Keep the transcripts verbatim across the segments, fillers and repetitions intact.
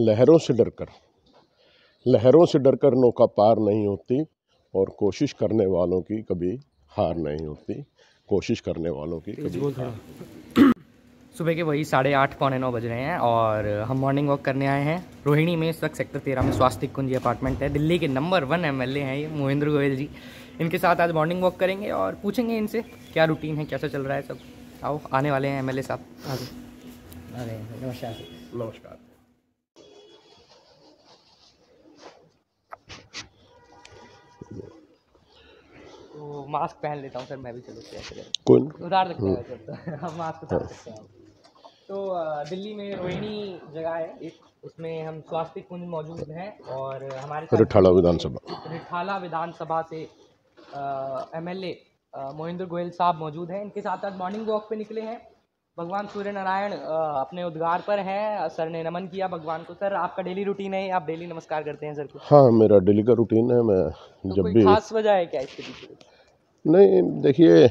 लहरों से डरकर लहरों से डरकर नौका पार नहीं होती और कोशिश करने वालों की कभी हार नहीं होती। कोशिश करने वालों की कभी हार। सुबह के वही साढ़े आठ पौने नौ बज रहे हैं और हम मॉर्निंग वॉक करने आए हैं रोहिणी में। इस वक्त सेक्टर तेरह में स्वास्थ्य कुंज अपार्टमेंट है। दिल्ली के नंबर वन एमएलए हैं ये मोहिंद्र गोयल जी। इनके साथ आज मॉर्निंग वॉक करेंगे और पूछेंगे इनसे क्या रूटीन है, कैसा चल रहा है सब। आओ, आने वाले हैं एमएलए साहब। अरे नमस्कार नमस्कार। तो मास्क पहन लेता हूँ सर मैं भी। चलो क्या कोई उतार सकते हैं सर, हम मास्क उतार सकते हैं। तो दिल्ली में रोहिणी जगह है एक, उसमें हम स्वास्थ्य कुंज मौजूद हैं और हमारे साथ रिठाला विधानसभा रिठाला विधानसभा से एमएलए मोहिंद्र गोयल साहब मौजूद हैं। इनके साथ आज मॉर्निंग वॉक पे निकले हैं। भगवान सूर्य नारायण अपने उद्गार पर हैं। सर ने नमन किया भगवान को। सर आपका डेली रूटीन है, आप डेली नमस्कार करते हैं सर को? हाँ, मेरा डेली का रूटीन है। मैं तो जब कोई भी खास वजह है क्या इसके पीछे? नहीं, देखिए,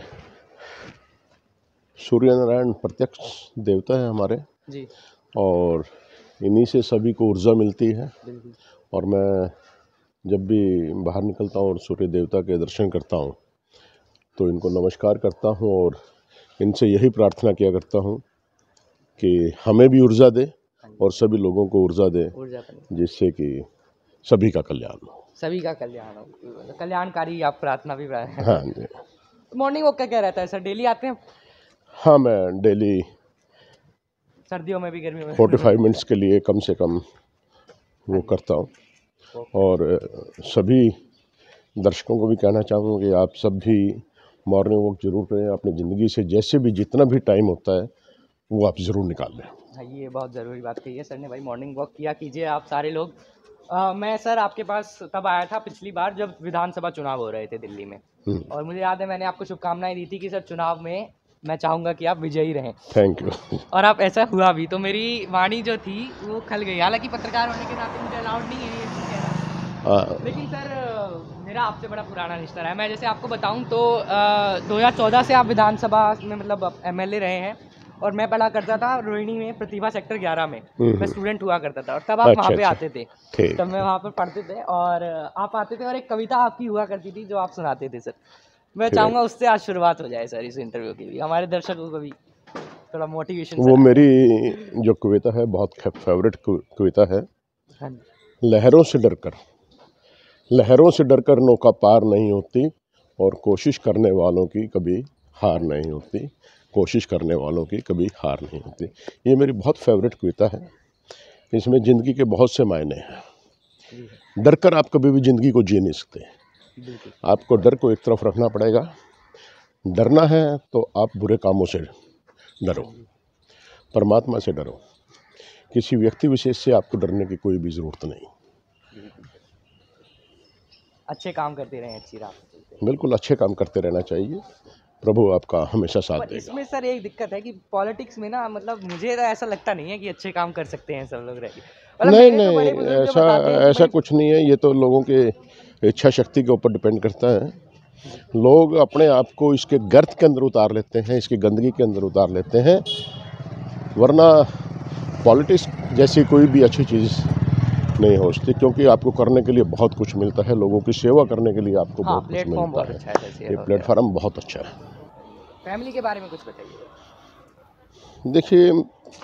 सूर्य नारायण प्रत्यक्ष देवता है हमारे जी, और इन्हीं से सभी को ऊर्जा मिलती है। बिल्कुल। और मैं जब भी बाहर निकलता हूँ और सूर्य देवता के दर्शन करता हूँ तो इनको नमस्कार करता हूँ और इनसे यही प्रार्थना किया करता हूँ कि हमें भी ऊर्जा दे और सभी लोगों को ऊर्जा दे, जिससे कि सभी का कल्याण हो। सभी का कल्याण हो, कल्याणकारी आप प्रार्थना भी। हाँ जी। मॉर्निंग वॉक का क्या रहता है सर, डेली आते हैं? हाँ, मैं डेली सर्दियों में भी गर्मियों में पैंतालीस मिनट्स के लिए कम से कम वो करता हूँ। और सभी दर्शकों को भी कहना चाहूँगा कि आप सब भी मॉर्निंग वॉक जरूर करें। अपनी ज़िंदगी से जैसे भी जितना भी टाइम होता है वो आप ज़रूर निकाल लें। हाँ, ये बहुत ज़रूरी बात कही है सर ने भाई। मॉर्निंग वॉक किया कीजिए आप सारे लोग। आ, मैं सर आपके पास तब आया था पिछली बार जब विधानसभा चुनाव हो रहे थे दिल्ली में, और मुझे याद है मैंने आपको शुभकामनाएं दी थी कि सर चुनाव में मैं चाहूँगा कि आप विजयी रहें। Thank you. और आप ऐसा हुआ भी। तो मेरी वाणी जो थी वो खल गई। हालांकि पत्रकार होने के नाते मुझे अलाउड नहीं है ये चीज़ कहना, लेकिन सर मेरा आपसे बड़ा पुराना रिश्ता रहा है। मैं जैसे आपको बताऊं तो दो हज़ार चौदह से आप विधानसभा में मतलब एमएलए रहे हैं और मैं पढ़ा करता था रोहिणी में प्रतिभा सेक्टर ग्यारह में। मैं स्टूडेंट हुआ करता था और तब आप अच्छा, वहाँ पे अच्छा, आते थे। तब मैं वहाँ पर पढ़ते थे और आप आते थे और एक कविता आपकी हुआ करती थी जो आप सुनाते थे सर। मैं चाहूँगा उससे आज शुरुआत हो जाए सर इस इंटरव्यू के लिए, हमारे दर्शकों को भी थोड़ा मोटिवेशन। वो मेरी जो कविता है बहुत फेवरेट कविता है। लहरों से डरकर लहरों से डरकर नौका पार नहीं होती और कोशिश करने वालों की कभी हार नहीं होती। कोशिश करने वालों की कभी हार नहीं होती। ये मेरी बहुत फेवरेट कविता है। इसमें ज़िंदगी के बहुत से मायने हैं। डरकर आप कभी भी ज़िंदगी को जी नहीं सकते। आपको डर को एक तरफ रखना पड़ेगा। डरना है तो आप बुरे कामों से डरो, परमात्मा से डरो। किसी व्यक्ति विशेष से आपको डरने की कोई भी ज़रूरत नहीं। अच्छे काम करते रहें, अच्छी राह पे चलते। बिल्कुल अच्छे काम करते रहना चाहिए। प्रभु आपका हमेशा साथ देगा। इसमें सर एक दिक्कत है कि पॉलिटिक्स में ना, मतलब मुझे तो ऐसा लगता नहीं है कि अच्छे काम कर सकते हैं सब लोग रह के। मतलब नहीं मेरे तो बड़े नहीं, बुजुर्ग जो ऐसा बताते हैं कि ऐसा भाई कुछ नहीं है। ये तो लोगों के इच्छा शक्ति के ऊपर डिपेंड करता है। लोग अपने आप को इसके गर्त के अंदर उतार लेते हैं, इसकी गंदगी के अंदर उतार लेते हैं। वरना पॉलिटिक्स जैसी कोई भी अच्छी चीज़ नहीं हो सकती, क्योंकि आपको करने के लिए बहुत कुछ मिलता है। लोगों की सेवा करने के लिए आपको हाँ, बहुत कुछ मिलता है। अच्छा है। ये प्लेटफॉर्म बहुत अच्छा है। फैमिली के बारे में कुछ बताइए। देखिए,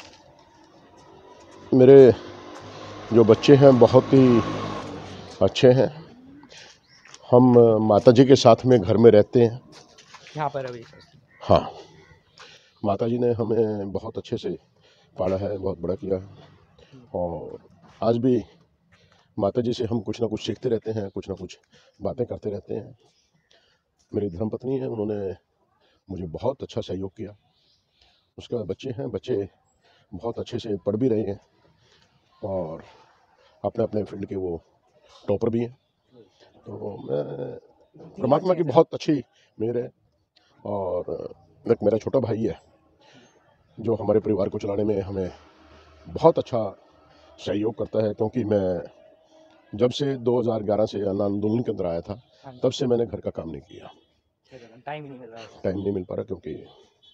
मेरे जो बच्चे हैं बहुत ही अच्छे हैं। हम माताजी के साथ में घर में रहते हैं यहाँ पर अभी। हाँ, माताजी ने हमें बहुत अच्छे से पाला है, बहुत बड़ा किया है। और आज भी माताजी से हम कुछ ना कुछ सीखते रहते हैं, कुछ ना कुछ बातें करते रहते हैं। मेरी धर्मपत्नी है, उन्होंने मुझे बहुत अच्छा सहयोग किया। उसके बाद बच्चे हैं, बच्चे बहुत अच्छे से पढ़ भी रहे हैं और अपने अपने फील्ड के वो टॉपर भी हैं। तो मैं परमात्मा की बहुत अच्छी मेहर है। और एक मेरा छोटा भाई है जो हमारे परिवार को चलाने में हमें बहुत अच्छा सहयोग करता है, क्योंकि मैं जब से दो हज़ार ग्यारह से आंदोलन के अंदर आया था तब से मैंने घर का काम नहीं किया। टाइम नहीं मिल रहा है टाइम नहीं मिल पा रहा क्योंकि,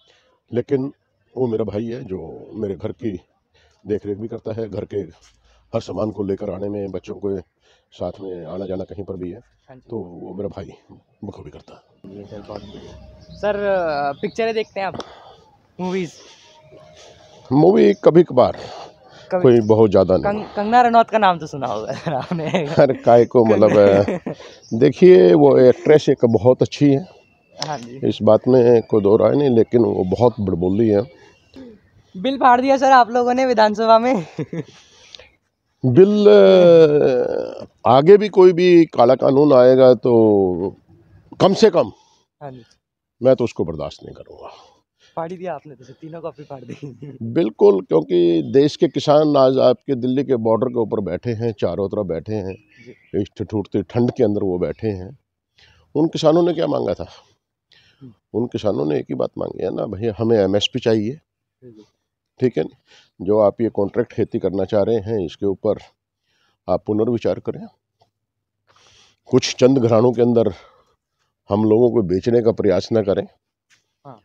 लेकिन वो मेरा भाई है जो मेरे घर की देख रेख भी करता है, घर के हर सामान को लेकर आने में, बच्चों को साथ में आना जाना कहीं पर भी है हाँ जी। तो वो मेरा भाई बखूबी करता है। ये सर बहुत बढ़िया। सर पिक्चरें देखते हैं आप, मूवीज? मूवी कभी कभार, कभी कोई बहुत ज़्यादा नहीं। कंग, कंगना रनौत का नाम तो सुना होगा सर आपने। हर काय को मतलब है, देखिए वो एक्ट्रेस एक बहुत अच्छी है, हाँ जी। इस बात में कोई दो राय नहीं, लेकिन वो बहुत बड़बोली है। बिल फाड़ दिया सर आप लोगों ने विधानसभा में। बिल आगे भी कोई भी काला कानून आएगा तो कम से कम हाँ जी। मैं तो उसको बर्दाश्त नहीं करूँगा। फाड़ ही दिया आपने तो सर, तीनों कॉपी फाड़ दी। बिल्कुल, क्योंकि देश के किसान आज आपके दिल्ली के बॉर्डर के ऊपर बैठे हैं, चारों तरफ बैठे हैं, जी। इस ठिठुरती ठंड के अंदर वो बैठे हैं। उन किसानों ने क्या मांगा था? उन किसानों ने एक ही बात मांगी है ना, भैया हमें एमएसपी चाहिए, ठीक है। जो आप ये कॉन्ट्रैक्ट खेती करना चाह रहे हैं इसके ऊपर आप पुनर्विचार करें। कुछ चंद घरानों के अंदर हम लोगों को बेचने का प्रयास न करें। हाँ।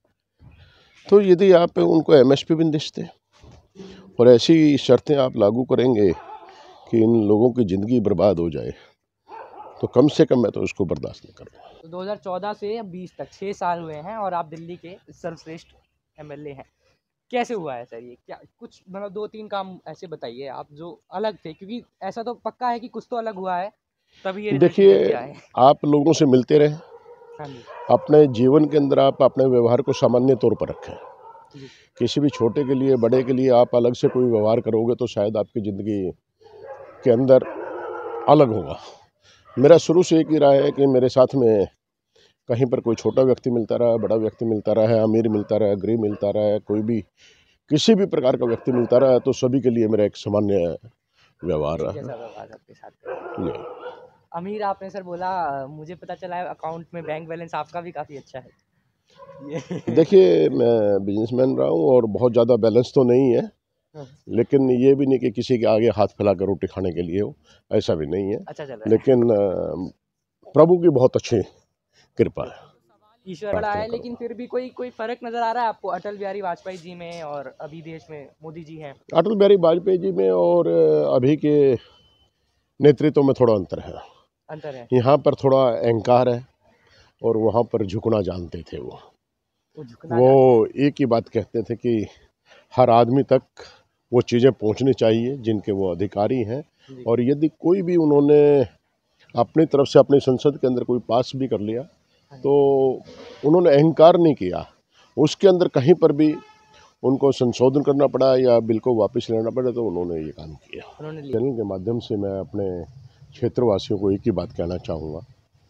तो यदि आप उनको एमएसपी भी देते और ऐसी शर्तें आप लागू करेंगे कि इन लोगों की ज़िंदगी बर्बाद हो जाए तो कम से कम मैं तो उसको बर्दाश्त नहीं करूँगा। तो दो हज़ार चौदह से बीस तक छः साल हुए हैं और आप दिल्ली के सर्वश्रेष्ठ एमएलए हैं। कैसे हुआ है सर ये? क्या कुछ मतलब दो तीन काम ऐसे बताइए आप जो अलग थे, क्योंकि ऐसा तो पक्का है कि कुछ तो अलग हुआ है तभी ये रिजल्ट निकल देखिए, के आए। आप लोगों से मिलते रहें, हाँ जी। अपने जीवन के अंदर आप अपने व्यवहार को सामान्य तौर पर रखें। जी। किसी भी छोटे के लिए, बड़े के लिए आप अलग से कोई व्यवहार करोगे तो शायद आपकी ज़िंदगी के अंदर अलग होगा। मेरा शुरू से एक ही रहा है कि मेरे साथ में कहीं पर कोई छोटा व्यक्ति मिलता रहा, बड़ा व्यक्ति मिलता रहा है, अमीर मिलता रहा, गरीब मिलता रहा है, कोई भी किसी भी प्रकार का व्यक्ति मिलता रहा तो सभी के लिए मेरा एक सामान्य व्यवहार रहा जैसा है। व्यवहार आपके साथ करें। जी। अमीर आपने सर बोला, मुझे पता चला है अकाउंट में बैंक बैलेंस आपका भी काफ़ी अच्छा है। ये देखिए, मैं बिजनेसमैन रहा हूँ और बहुत ज़्यादा बैलेंस तो नहीं है, हाँ, लेकिन ये भी नहीं कि किसी के आगे हाथ फैला कर रोटी खाने के लिए हो, ऐसा भी नहीं है। अच्छा चल रहा है। लेकिन अ, प्रभु की बहुत अच्छी कृपा है। ईश्वर बड़ा है, लेकिन फिर भी कोई कोई फर्क नजर आ रहा है आपको अटल बिहारी वाजपेयी जी में और अभी देश में मोदी जी हैं? अटल बिहारी वाजपेयी जी में और अ, अभी के नेतृत्व में थोड़ा अंतर है। अंतर है। यहाँ पर थोड़ा अहंकार है और वहाँ पर झुकना जानते थे वो। वो झुकना वो जानते एक ही बात कहते थे कि हर आदमी तक वो चीज़ें पहुँचनी चाहिए जिनके वो अधिकारी हैं, हैं। जी। और यदि कोई भी उन्होंने अपनी तरफ से अपनी संसद के अंदर कोई पास भी कर लिया तो उन्होंने अहंकार नहीं किया, उसके अंदर कहीं पर भी उनको संशोधन करना पड़ा या बिल को वापस लेना पड़ा तो उन्होंने ये काम किया। उन्होंने लिया। चैनल के माध्यम से मैं अपने क्षेत्रवासियों को एक ही बात कहना चाहूँगा,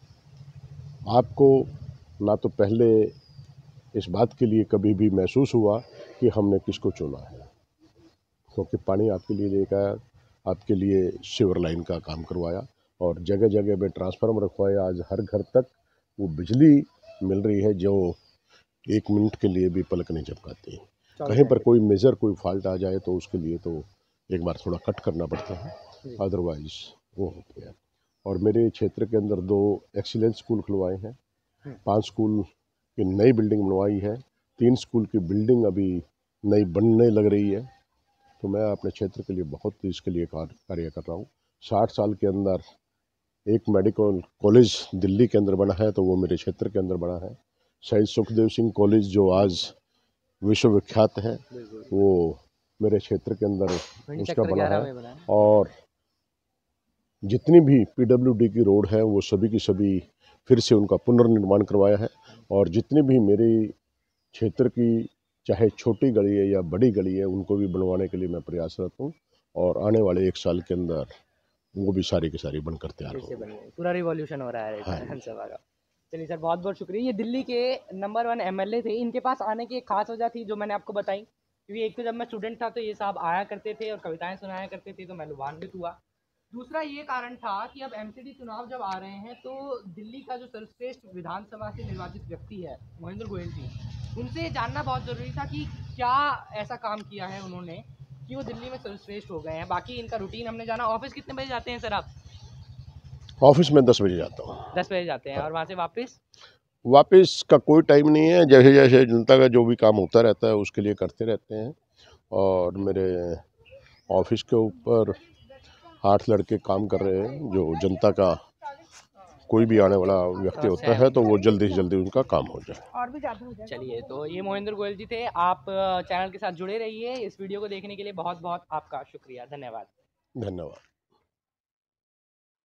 आपको ना तो पहले इस बात के लिए कभी भी महसूस हुआ कि हमने किसको चुना है, क्योंकि पानी आपके लिए लेकर आया, आपके लिए सीवर लाइन का काम करवाया और जगह जगह पे ट्रांसफार्मर रखवाया। आज हर घर तक वो बिजली मिल रही है जो एक मिनट के लिए भी पलक नहीं झपकाती। कहीं पर कोई मेजर कोई फॉल्ट आ जाए तो उसके लिए तो एक बार थोड़ा कट करना पड़ता है, अदरवाइज वो होते हैं। और मेरे क्षेत्र के अंदर दो एक्सीलेंस स्कूल खुलवाए हैं, पांच स्कूल की नई बिल्डिंग बनवाई है, तीन स्कूल की बिल्डिंग अभी नई बनने लग रही है। तो मैं अपने क्षेत्र के लिए बहुत इसके लिए कार्य कर रहा हूँ। साठ साल के अंदर एक मेडिकल कॉलेज दिल्ली के अंदर बना है तो वो मेरे क्षेत्र के अंदर बना है। शहीद सुखदेव सिंह कॉलेज जो आज विश्वविख्यात है वो मेरे क्षेत्र के अंदर उसका बना है। और जितनी भी पीडब्ल्यूडी की रोड है वो सभी की सभी फिर से उनका पुनर्निर्माण करवाया है। और जितनी भी मेरे क्षेत्र की चाहे छोटी गली है या बड़ी गली है उनको भी बनवाने के लिए मैं प्रयासरत हूँ और आने वाले एक साल के अंदर वो भी सारी की सारी बनकर तैयार हो। पूरा रिवॉल्यूशन हो रहा है विधानसभा का। चलिए सर, बहुत बहुत शुक्रिया। ये दिल्ली के नंबर वन एमएलए थे, इनके पास आने की एक खास वजह थी जो मैंने आपको बताई, क्योंकि एक तो जब मैं स्टूडेंट था तो ये साहब आया करते थे और कविताएं सुनाया करते थे तो मैं लुभान्वित हुआ। दूसरा ये कारण था कि अब एमसीडी चुनाव जब आ रहे हैं तो दिल्ली का जो सर्वश्रेष्ठ विधानसभा से निर्वाचित व्यक्ति है महेंद्र गोयल जी, उनसे जानना बहुत ज़रूरी था कि क्या ऐसा काम किया है उन्होंने कि वो दिल्ली में सर्वश्रेष्ठ हो गए हैं। बाकी इनका रूटीन हमने जाना। ऑफिस कितने बजे जाते हैं सर आप? ऑफिस में दस बजे जाता हूँ। दस बजे जाते हैं और वहाँ से वापस? वापस का कोई टाइम नहीं है, जैसे जैसे जनता का जो भी काम होता रहता है उसके लिए करते रहते हैं। और मेरे ऑफिस के ऊपर आठ लड़के काम कर रहे हैं, जो जनता का कोई भी आने वाला व्यक्ति होता है तो वो जल्दी से जल्दी उनका काम हो जाए। और भी ज़्यादा हो जाए। चलिए, तो ये मोहिंदर गोयल जी थे। आप चैनल के साथ जुड़े रहिए। इस वीडियो को देखने के लिए बहुत बहुत आपका शुक्रिया। धन्यवाद। धन्यवाद।